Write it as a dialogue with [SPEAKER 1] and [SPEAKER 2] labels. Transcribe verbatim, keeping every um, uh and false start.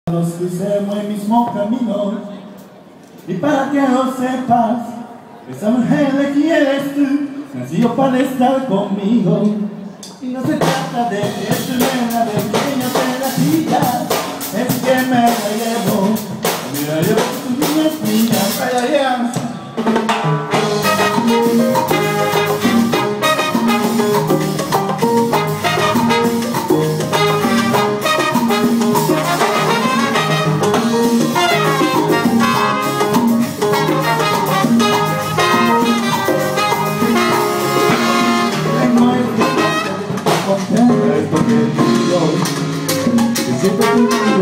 [SPEAKER 1] Nos crucemos el mismo camino, y para que lo sepas, esa mujer de quien eres tú nació para estar conmigo. Y no se trata de que tú me la pequeña de la silla, es que me la llevo. Mira, yo tu niña es mía, para allá. Es porque yo, que siempre